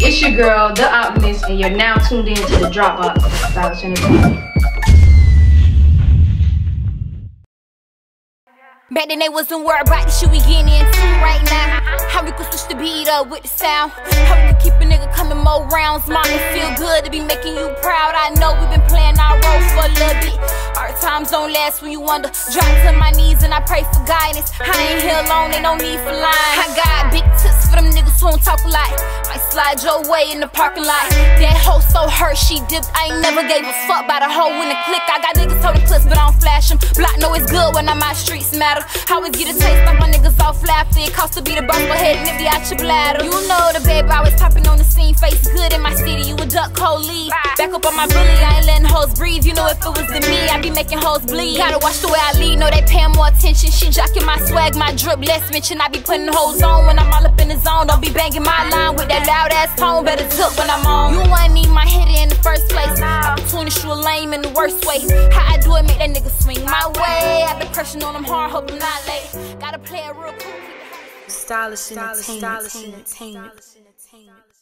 It's your girl, The Optimist, and you're now tuned in to the DropBox Stylish Entertainment. Back then they wasn't worried about the shit we getting into right now. How we could switch the beat up with the sound. How we could keep a nigga coming more rounds. Mom, it feel good to be making you proud. I know we've been playing our role for a little bit. Hard times don't last when you wonder. Drop to my knees and I pray for guidance. I ain't here alone, ain't no need for lying. I got big tips for them niggas who don't talk a lot. Might slide your way in the parking lot. That hoe so hurt she dipped. I ain't never gave a fuck about a hoe in the click. I got niggas holding clips but I don't flash them. Block know it's good when I'm out streets matter. I always get a taste like my niggas off laughter. It cost to be the boss, go ahead and nip out your bladder. You know the baby always popping on the scene. Face good in my city, you a duck cold lead. Back up on my bully, I ain't letting hoes breathe. You know if it was to me, I'd be making hoes bleed. Gotta watch the way I lead, know they paying more attention. She jocking my swag, my drip, less mention. I be putting hoes on when I'm all up in the zone. Don't be banging my line with that loud ass tone. Better tuck when I'm on. You ain't need my hitter in the first place. Opportunity you a lame in the worst way. How I do it, make that nigga swing my way. I been crushing on them hard, hope I'm not late. Gotta play it real cool. Stylish entertainment.